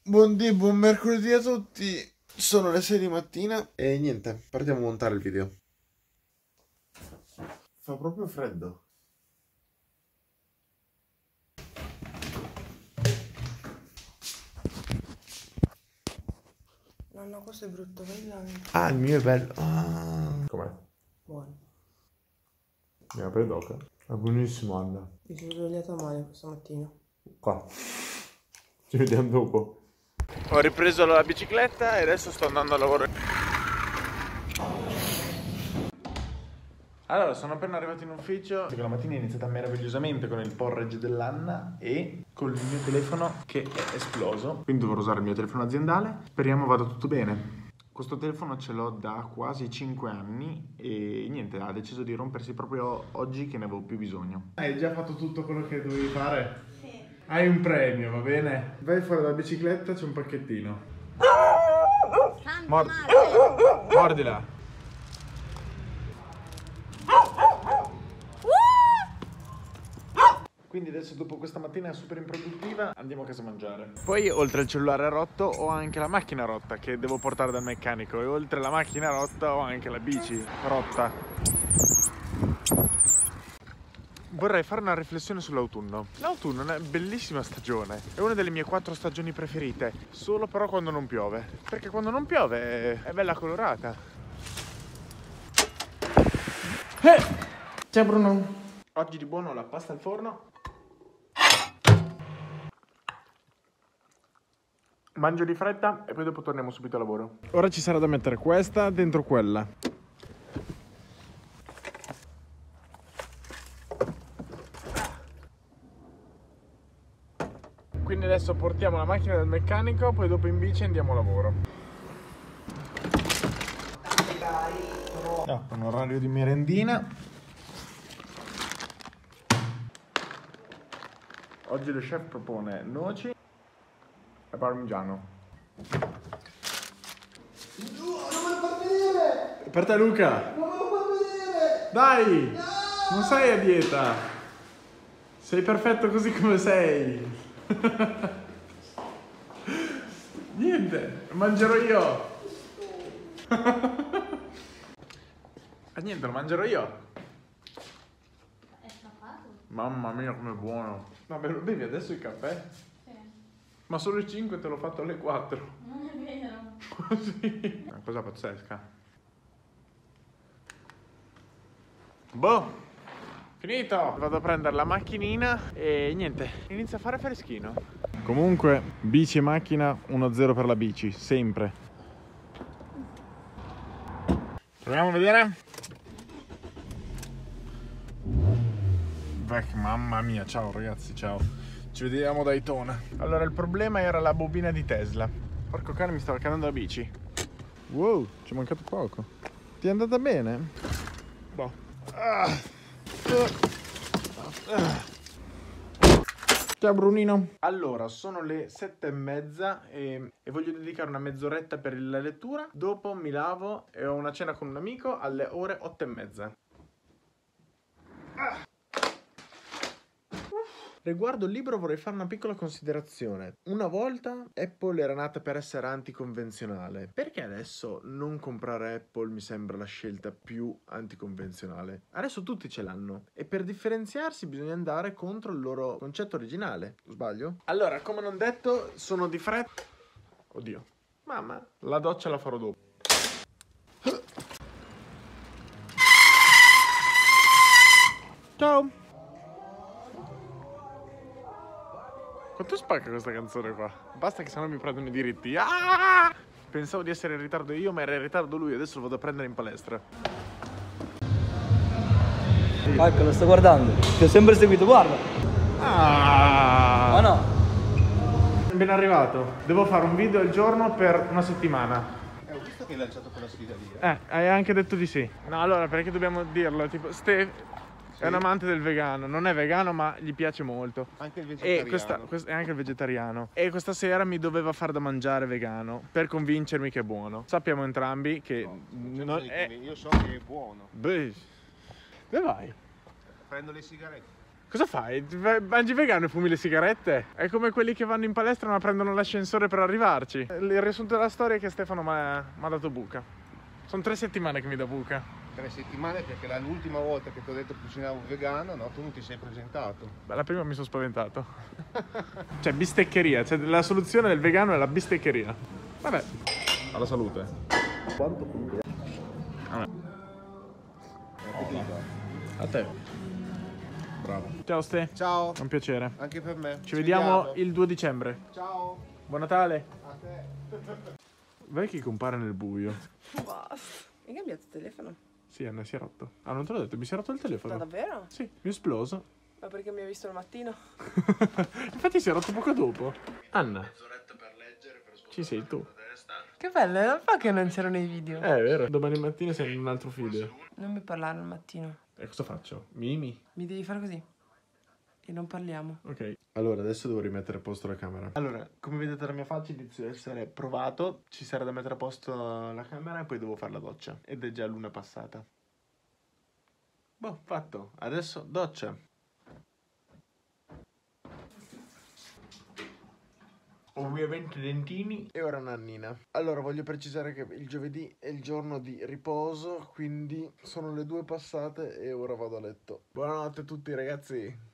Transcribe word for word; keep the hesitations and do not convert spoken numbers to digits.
Buondì, buon mercoledì a tutti. Sono le sei di mattina e niente, partiamo a montare il video. Fa proprio freddo. Nonno, questo è brutto, quello. Ah, il mio è bello. Ah. Com'è? Buono. Mi apre d'oca. È buonissimo, Anna. Mi sono svegliata male questa mattina. Qua. Ci vediamo dopo. Ho ripreso la bicicletta e adesso sto andando a lavoro. Allora, sono appena arrivato in ufficio. La mattina è iniziata meravigliosamente con il porridge dell'Anna e con il mio telefono che è esploso. Quindi dovrò usare il mio telefono aziendale. Speriamo vada tutto bene. Questo telefono ce l'ho da quasi cinque anni e niente, ha deciso di rompersi proprio oggi che ne avevo più bisogno. Hai già fatto tutto quello che dovevi fare? Sì. Hai un premio, va bene? Vai fuori dalla bicicletta, c'è un pacchettino. Mord- Mordila. Quindi adesso dopo questa mattina super improduttiva andiamo a casa a mangiare. Poi oltre al cellulare rotto ho anche la macchina rotta che devo portare dal meccanico e oltre alla macchina rotta ho anche la bici rotta. Vorrei fare una riflessione sull'autunno. L'autunno è una bellissima stagione, è una delle mie quattro stagioni preferite, solo però quando non piove, perché quando non piove è bella colorata. Eh! Ciao Bruno! Oggi di buono la pasta al forno. Mangio di fretta e poi dopo torniamo subito a lavoro. Ora ci sarà da mettere questa dentro quella. Quindi adesso portiamo la macchina dal meccanico, poi dopo in bici andiamo a lavoro. No, un orario di merendina. Oggi lo chef propone noci e parmigiano. No, non me lo far vedere! Per te Luca! Non me lo far vedere! Dai! No! Non sei a dieta! Sei perfetto così come sei! Niente, mangerò io! Ah, niente, lo mangerò io! È scappato? Mamma mia come buono! Ma me lo bevi adesso il caffè? Sì. Ma solo le cinque te l'ho fatto alle quattro! Non è vero. Sì! Una cosa pazzesca! Boh! Finito! Vado a prendere la macchinina e niente, inizia a fare freschino. Comunque, bici e macchina, uno zero per la bici, sempre. Proviamo a vedere? Vec, mamma mia, ciao ragazzi, ciao. Ci vediamo da Daytona. Allora, il problema era la bobina di Tesla. Porco cane, mi stava cadendo la bici. Wow, ci è mancato poco. Ti è andata bene? Boh. Ah. Ciao Brunino. Allora, sono le sette e mezza e, e voglio dedicare una mezz'oretta per la lettura. Dopo mi lavo e ho una cena con un amico alle ore otto e mezza. Ah. Riguardo il libro vorrei fare una piccola considerazione. Una volta Apple era nata per essere anticonvenzionale. Perché adesso non comprare Apple mi sembra la scelta più anticonvenzionale? Adesso tutti ce l'hanno e per differenziarsi bisogna andare contro il loro concetto originale. Sbaglio? Allora, come non detto, sono di fretta. Oddio. Mamma, la doccia la farò dopo. Ciao. Quanto spacca questa canzone qua? Basta che sennò mi prendono i diritti. Ah! Pensavo di essere in ritardo io, ma era in ritardo lui. Adesso lo vado a prendere in palestra. Ecco, lo sto guardando. Ti ho sempre seguito, guarda. Ah! Ah no? Ben arrivato. Devo fare un video al giorno per una settimana. Eh, ho visto che hai lanciato quella sfida lì. Eh, hai anche detto di sì. No, allora, perché dobbiamo dirlo? Tipo, Ste... È un amante del vegano, non è vegano ma gli piace molto. Anche il E vegetariano. questa, questa, è anche il vegetariano. E questa sera mi doveva far da mangiare vegano per convincermi che è buono. Sappiamo entrambi che No, non è... è... Io so che è buono. Beh, dove vai? Prendo le sigarette. Cosa fai? Vai- Mangi vegano e fumi le sigarette? È come quelli che vanno in palestra ma prendono l'ascensore per arrivarci. Il riassunto della storia è che Stefano mi ha dato buca. Sono tre settimane che mi dà buca. Tre settimane perché la- l'ultima volta che ti ho detto che cucinavo vegano, no, tu non ti sei presentato. Beh, la prima mi sono spaventato. Cioè, bisteccheria. Cioè, la soluzione del vegano è la bisteccheria. Vabbè. Alla salute. Quanto comunque? A te. Bravo. Ciao Ste. Ciao. È un piacere. Anche per me. Ci vediamo il due dicembre. Ciao. Buon Natale. A te. Vai chi compare nel buio. Basta. Hai cambiato il telefono? Sì, Anna, si è rotto. Ah, non te l'ho detto, mi si è rotto il telefono. Ma davvero? Sì, mi è esploso. Ma perché mi hai visto al mattino? Infatti si è rotto poco dopo. Anna. Ci sei tu. Che bello, è un po' che non c'erano i video. Eh, è vero. Domani mattina sei in un altro video. Non mi parlare al mattino. E cosa faccio? Mimi? Mi devi fare così. E non parliamo. Ok. Allora, adesso devo rimettere a posto la camera. Allora, come vedete dalla mia faccia inizio a essere provato. Ci sarà da mettere a posto la camera e poi devo fare la doccia. Ed è già l'una passata. Boh, fatto. Adesso doccia. Ovviamente dentini. E ora Nannina. Allora, voglio precisare che il giovedì è il giorno di riposo, quindi sono le due passate e ora vado a letto. Buonanotte a tutti ragazzi.